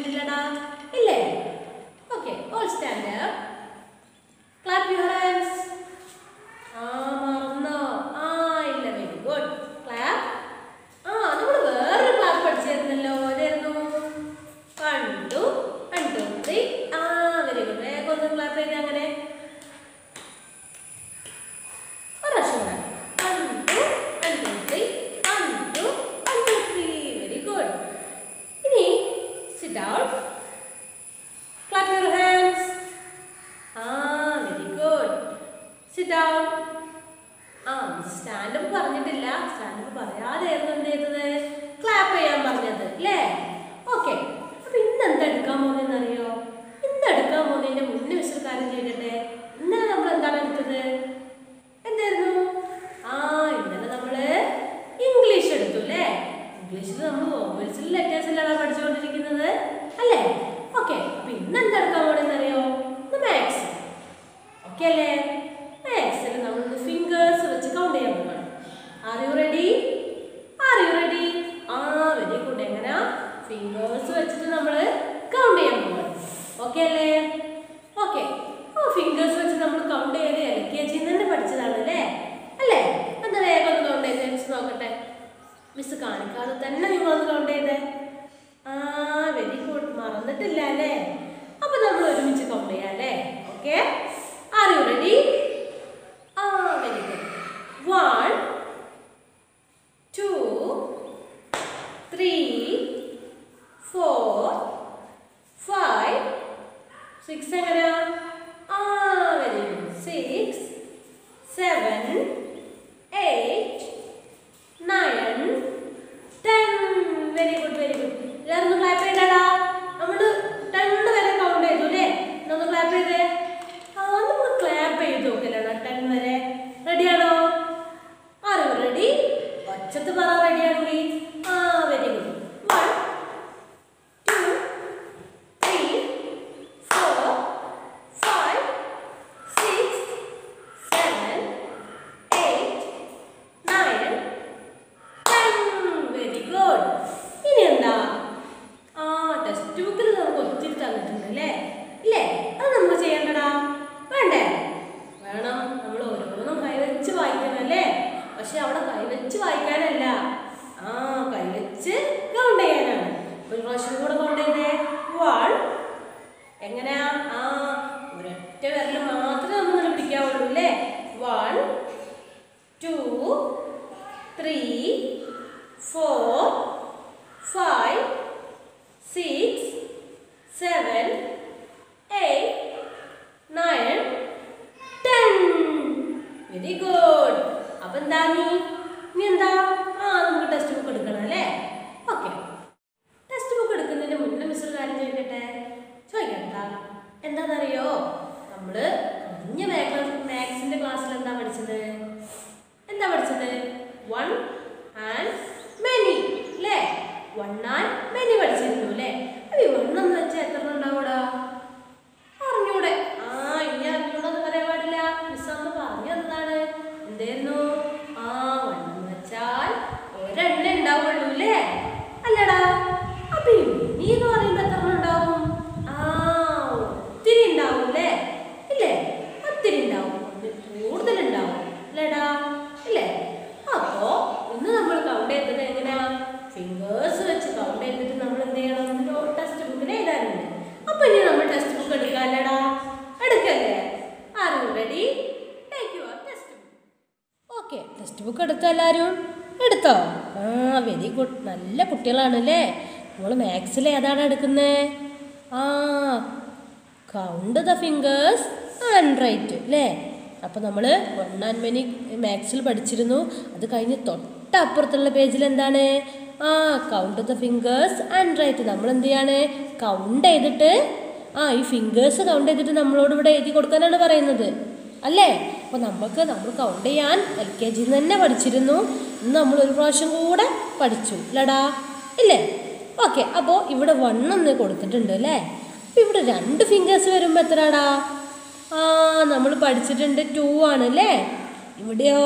ചെയ്തിട്ടില്ലടാ? ഇല്ലേ? Okay, all stand up. Clap your hands. മറന്നോ? ഇല്ല. Very good. ക്ലാപ്പ്. നമ്മൾ വേറൊരു ക്ലാപ്പ് പഠിച്ചിരുന്നല്ലോ. അതായിരുന്നു 1 2 1 2 3. Very good. വേഗം ഒന്ന് ക്ലാപ്പ് ചെയ്ത് അങ്ങനെ. സ്റ്റാൻഡപ്പ് പറഞ്ഞിട്ടില്ല. സ്റ്റാൻഡപ്പ് പറയാതെയായിരുന്നു എന്ത് ചെയ്തത്? ക്ലാപ്പ് ചെയ്യാൻ പറഞ്ഞത് അല്ലേ? ഓക്കെ, അപ്പൊ ഇന്ന് എന്താ എടുക്കാൻ പോകുന്നതെന്ന് അറിയോ? ഇന്ന് എടുക്കാൻ പോകുന്നതിന്റെ മുന്നേ വിഷു കാര്യം ചെയ്തിട്ടെ. ഇന്നലെ നമ്മൾ എന്താണ് എടുത്തത്? എന്തായിരുന്നു? ഇന്നലെ നമ്മള് ഇംഗ്ലീഷ് എടുത്തു അല്ലേ? ഇംഗ്ലീഷിൽ നമ്മൾ വോവൽസിൽ ലെറ്റേഴ്സ് എല്ലാം പഠിച്ചുകൊണ്ടിരിക്കുന്നത് അല്ലേ? ഓക്കെ, അപ്പൊ ഇന്ന് എന്താ എടുക്കാൻ പോകുന്നതെന്ന് അറിയോ? ഇന്ന് മാത്സ്. ഓക്കെ അല്ലേ? മാത്സിൽ നമ്മൾ ഫിംഗേഴ്സ് വെച്ച് കൗണ്ട് ചെയ്യാൻ പോകണം. Are you ready? Very good. എങ്ങനെയാ? ഫിംഗേഴ്സ് വെച്ചിട്ട് നമ്മൾ കൗണ്ട് ചെയ്യാൻ പോകണം. ഓക്കെ അല്ലേ? ഓക്കെ, ഫിംഗേഴ്സ് വെച്ച് നമ്മൾ കൗണ്ട് ചെയ്ത് LKG തന്നെ പഠിച്ചതാണ് അല്ലേ? എന്താ വേഗം ഒന്ന് കൗണ്ട് ചെയ്ത് മിസ് നോക്കട്ടെ. മിസ് കാണിക്കാതെ തന്നെ നിങ്ങളൊന്ന് കൗണ്ട് ചെയ്തേ. Very good. മറന്നിട്ടില്ല അല്ലേ? അപ്പൊ നമ്മൾ ഒരുമിച്ച് കൗണ്ട് ചെയ്യാം അല്ലേ? Okay, are you ready? Very good. 1 2 3 4 5 6. എങ്ങനെയാ? Very good. 6 7 8 9 10. Very good. എല്ലാവരും ഒന്ന് ക്ലാപ്പ് ചെയ്തടാ. നമ്മൾ 10 വരെ കൗണ്ട് ചെയ്തു അല്ലേ? ഒന്ന് ക്ലാപ്പ് ചെയ്തേ. നമ്മൾ ക്ലാപ്പ് ചെയ്ത് നോക്കില്ലടാ 10 വരെ. റെഡിയാണോ? ആരോ റെഡി? ഒച്ചത്ത് പറ റെഡിയാണെങ്കിൽ. Very good. 1 2 3 4 5 6 7 8 9 10. Very good. ഇനി എന്താ? ടെക്സ്റ്റ് ബുക്കിൽ നമുക്ക് ഒത്തിരി തന്നിട്ടുണ്ട് അല്ലേ? അത് നമുക്ക് ചെയ്യണ്ടടാ? വേണ്ടേ? വേണം. നമ്മൾ ഓരോന്നും കൈവച്ച് വായിക്കണം അല്ലേ? പക്ഷെ അവിടെ കൈവച്ച് വായിക്കാനല്ല, കൈവച്ച് കൗണ്ട് ചെയ്യാനാണ്. ഒരു പ്രാവശ്യം കൂടെ കൗണ്ട് ചെയ്തേ. 1. എങ്ങനെയാ? ഒരൊറ്റ വിരൽ മാത്രമേ നമ്മൾ പിടിക്കാവുള്ളൂ അല്ലേ? 1 2 3 4 5 6 7 8 9 10. Very good. അപ്പൊ എന്താ ഇനി എന്താ? നമുക്ക് ടെക്സ്റ്റ് ബുക്ക് എടുക്കണം അല്ലേ? ഓക്കെ, ടെക്സ്റ്റ് ബുക്ക് എടുക്കുന്നതിന് മുന്നേ മിസ് ഒരു കാര്യം ചോദിക്കട്ടെ? ചോദിക്കട്ടാ. എന്താണെന്നറിയോ? നമ്മള് കഴിഞ്ഞ മാത്സിന്റെ ക്ലാസ്സിൽ എന്താ പഠിച്ചത്? 1 and many അല്ലേ? 1 and many പഠിച്ചിരുന്നു അല്ലേ? അപ്പൊ 1 എന്ന് വെച്ചാൽ എത്ര ഉണ്ടാവൂടാ? അറിഞ്ഞൂടെ? ഇനി അറിഞ്ഞൂടെന്ന് പറയാൻ പാടില്ല. മിസ് അന്ന് പറഞ്ഞു എന്താണ്? എന്തായിരുന്നു? 1 എന്ന് വെച്ചാൽ ഒരെണ്ണേ ഉണ്ടാവുള്ളൂ അല്ലേ? അല്ലടാ? അപ്പൊ ഇനി എന്ന് പറയുമ്പോ എത്ര ഉണ്ടാവും? ഒത്തിരി ഉണ്ടാവും അല്ലേ? ഒത്തിരി ഉണ്ടാവും. കൂടുതലുണ്ടാവും അല്ലേടാ? അപ്പോ ഇന്ന് നമ്മൾ കൗണ്ട് ചെയ്തത് എങ്ങനെയാ? ഫിംഗേഴ്സ് വെച്ച് കൗണ്ട് ചെയ്തിട്ട് നമ്മൾ എന്ത് ചെയ്യണം? ടെക്സ്റ്റ് ബുക്കിൽ എഴുതാനുണ്ട്. അപ്പൊ ഇനി നമ്മൾ ടെക്സ്റ്റ് ബുക്ക് എടുക്കാല്ലേടാ? എടുക്കല്ലേ? Are you ready? Take your text book. Okay, text book എടുത്തോ? എല്ലാവരും എടുത്തോ? Very good. നല്ല കുട്ടികളാണ് അല്ലേ? നമ്മൾ മാത്സിൽ ഏതാണ് എടുക്കുന്നത്? Count the fingers and write അല്ലേ? അപ്പോൾ നമ്മൾ 1 and many മാത്സിൽ പഠിച്ചിരുന്നു. അത് കഴിഞ്ഞ് തൊട്ടപ്പുറത്തുള്ള പേജിൽ എന്താണ്? Count the fingers and write. നമ്മൾ എന്ത് ചെയ്യാണ്? കൗണ്ട് ചെയ്തിട്ട് ഈ ഫിംഗേഴ്സ് കൗണ്ട് ചെയ്തിട്ട് നമ്മളോട് ഇവിടെ എഴുതി കൊടുക്കാനാണ് പറയുന്നത് അല്ലേ? അപ്പോൾ നമ്മൾ കൗണ്ട് ചെയ്യാൻ LKG തന്നെ പഠിച്ചിരുന്നു. ഇന്ന് നമ്മൾ ഒരു പ്രാവശ്യം കൂടെ പഠിച്ചു അല്ലടാ? ഇല്ലേ? ഓക്കെ, അപ്പോൾ ഇവിടെ 1 എന്ന് കൊടുത്തിട്ടുണ്ട് അല്ലേ? അപ്പോൾ ഇവിടെ 2 ഫിംഗേഴ്സ് വരുമ്പോൾ എത്രടാ? നമ്മൾ പഠിച്ചിട്ടുണ്ട് 2 ആണ് അല്ലേ? ഇവിടെയോ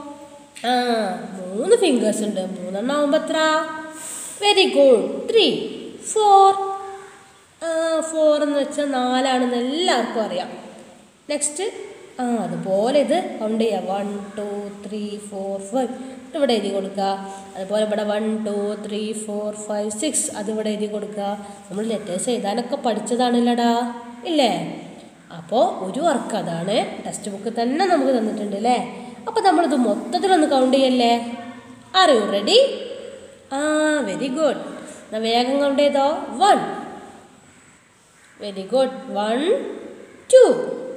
3 ഫിംഗേഴ്സ് ഉണ്ട്. 3 എണ്ണം ആവുമ്പോൾ എത്ര? Very good. 3 4 4 എന്ന് വെച്ചാൽ 4 ആണെന്ന് എല്ലാവർക്കും അറിയാം. നെക്സ്റ്റ് അതുപോലെ ഇത് കൗണ്ട് ചെയ്യുക. 1 2 3 4 5 ഇവിടെ എഴുതി കൊടുക്കുക. അതുപോലെ ഇവിടെ 1 2 3 4 5 6 അതിവിടെ എഴുതി കൊടുക്കുക. നമ്മൾ ലെറ്റേഴ്സ് എഴുതാനൊക്കെ പഠിച്ചതാണല്ലടാ, ഇല്ലേ? അപ്പോൾ ഒരു വർക്ക് അതാണ്, ടെക്സ്റ്റ് ബുക്ക് തന്നെ നമുക്ക് തന്നിട്ടുണ്ട് അല്ലേ. അപ്പോൾ നമ്മളിത് മൊത്തത്തിലൊന്ന് കൗണ്ട് ചെയ്യല്ലേ. Are you ready? Very good. എന്നാൽ വേഗം കൗണ്ട് ചെയ്തോ. 1. Very good. 1 2.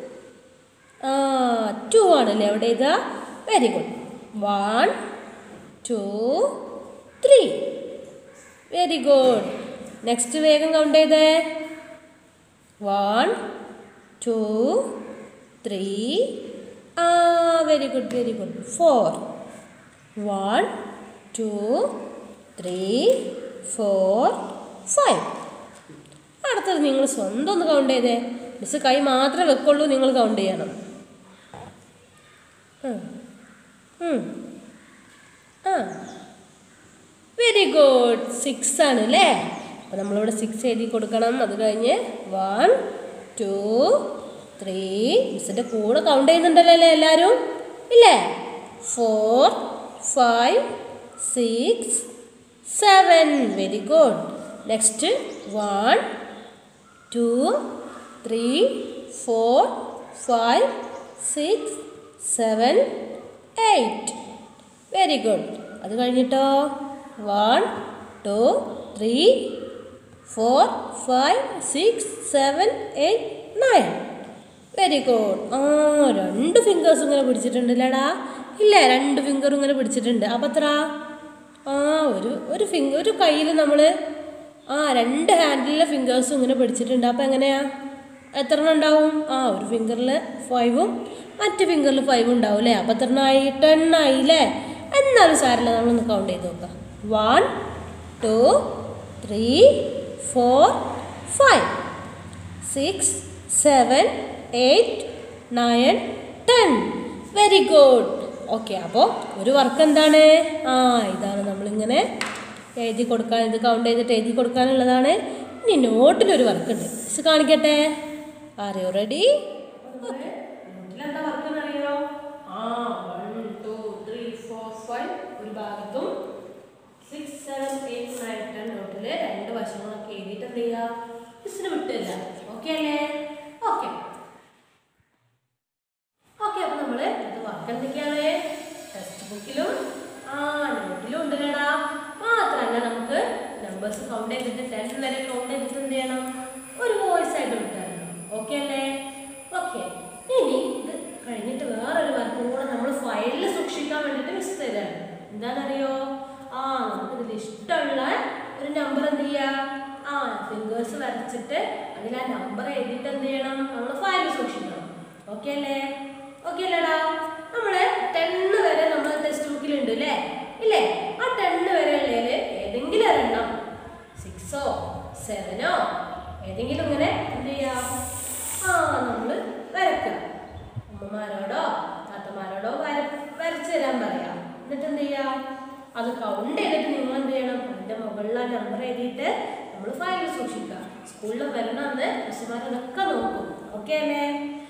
2 ആണല്ലേ അവിടെ ഇതാ. Very good. 1 2 3. Very good. Next വേഗം കൗണ്ട് ചെയ്തേ. 1 2 3. Very good very good. 4. 1 2 3 4 5. അടുത്തത് നിങ്ങൾ സ്വന്തം ഒന്ന് കൗണ്ട് ചെയ്തേ. മിസ് കൈ മാത്രമേ വെക്കുള്ളൂ, നിങ്ങൾ കൗണ്ട് ചെയ്യണം. Very good. 6 ആണ് അല്ലേ. അപ്പോൾ നമ്മളിവിടെ 6 എഴുതി കൊടുക്കണം. അത് കഴിഞ്ഞ് 1 2 3. മിസ്സിൻ്റെ കൂടെ കൗണ്ട് ചെയ്യുന്നുണ്ടല്ലോ അല്ലേ എല്ലാവരും, ഇല്ലേ? 4 5 6 7. Very good. Next 1 2 3 4 5 6 7 8. Very good. അത് കഴിഞ്ഞിട്ടോ 1 2 3 4 5 6 7 8 9. Very good. 2 ഫിംഗേഴ്സ് ഇങ്ങനെ പിടിച്ചിട്ടുണ്ടല്ലേടാ, ഇല്ലേ? 2 ഫിംഗറും ഇങ്ങനെ പിടിച്ചിട്ടുണ്ട്. അപ്പം എത്ര? ഒരു കയ്യിൽ നമ്മൾ 2 ഹാൻഡിലെ ഫിംഗേഴ്സും ഇങ്ങനെ പിടിച്ചിട്ടുണ്ട്. അപ്പോൾ എങ്ങനെയാ, എത്ര എണ്ണം ഉണ്ടാവും? ഒരു ഫിംഗറിൽ 5ഉം മറ്റു ഫിംഗറിൽ 5ഉം ഉണ്ടാവും അല്ലേ. അപ്പോൾ എത്ര ആയി? 10 ആയില്ലേ. എന്നാലും സാരമില്ല, നമ്മളൊന്ന് കൗണ്ട് ചെയ്ത് നോക്കാം. 1 2 3 4 5 6 7 8 9 10. Very good. ഓക്കെ, അപ്പോൾ ഒരു വർക്ക് എന്താണ്? ഇതാണ് നമ്മളിങ്ങനെ എഴുതി കൊടുക്കാൻ, ഇത് കൗണ്ട് ചെയ്തിട്ട് എഴുതി കൊടുക്കാനുള്ളതാണ്. ഇനി നോട്ടിലൊരു വർക്ക് ഉണ്ട്, മിസ് കാണിക്കട്ടെ. Are you ready? നോട്ടിലെന്താ വർക്ക് എന്നറിയോ? 1 2 3 4 5 ഒരു ഭാഗത്തും 6 7 8 9 10 നോട്ടിൽ 2 വശങ്ങളൊക്കെ എഴുതിയിട്ട് എന്ത് ചെയ്യുക? മിസ്സിന് വിട്ടില്ല. ഓക്കെ അല്ലേ? ഓക്കെ. അപ്പോൾ നമ്മൾ ഇത് വർക്ക് എന്തൊക്കെയാണ്? ടെക്സ്റ്റ് ബുക്കിലും നോട്ടിലും ഉണ്ടല്ലേടാ. മാത്രമല്ല നമുക്ക് നമ്പേഴ്സ് കൗണ്ട് ചെയ്തിട്ട് 10 വരെ കൗണ്ട് ചെയ്തിട്ട് എന്ത് ചെയ്യണം? ഒരു വോയിസ് ആയിട്ട് വിട്ടായിരുന്നു. ഓക്കെ അല്ലേ? ഓക്കെ. ഇനി ഇത് കഴിഞ്ഞിട്ട് വേറൊരു വർക്കും കൂടെ നമ്മൾ ഫയലിൽ സൂക്ഷിക്കാൻ വേണ്ടിയിട്ട് മിസ് തരാണ്. എന്താണെന്നറിയോ? നമുക്കിതിൽ ഇഷ്ടമുള്ള ഒരു നമ്പർ എന്ത് ചെയ്യുക? ഫിംഗേഴ്സ് വരച്ചിട്ട് അതിൽ ആ നമ്പർ എഴുതിയിട്ട് എന്ത് ചെയ്യണം? നമ്മൾ ഫയലിൽ സൂക്ഷിക്കണം. ഓക്കെ അല്ലേ? ഓക്കെ അല്ലേടാ? നമ്മൾ 10 വരെ നമ്മൾ ടെക്സ്റ്റ് ബുക്കിലുണ്ട് അല്ലേ, ഇല്ലേ? ആ 10 വരെ ഉള്ളതിൽ ഏതെങ്കിലും ഒരെണ്ണം 6ഓ 7ഓ ഏതെങ്കിലും ഇങ്ങനെ എന്ത് ചെയ്യാം? നമ്മൾ വരയ്ക്കാം. അമ്മമാരോടോ താത്തമാരോടോ വരച്ചു തരാൻ പറയാം. എന്നിട്ട് എന്ത് ചെയ്യാം? അത് കൗണ്ട് ചെയ്തിട്ട് നിങ്ങൾ എന്ത് ചെയ്യണം? അതിൻ്റെ മുകളിൽ ആ നമ്പർ എഴുതിയിട്ട് നമ്മൾ ഫയലിൽ സൂക്ഷിക്കുക. സ്കൂളിൽ വരണമെന്ന് മിസ്സുമാരതൊക്കെ നോക്കും. ഓക്കെ അല്ലേ?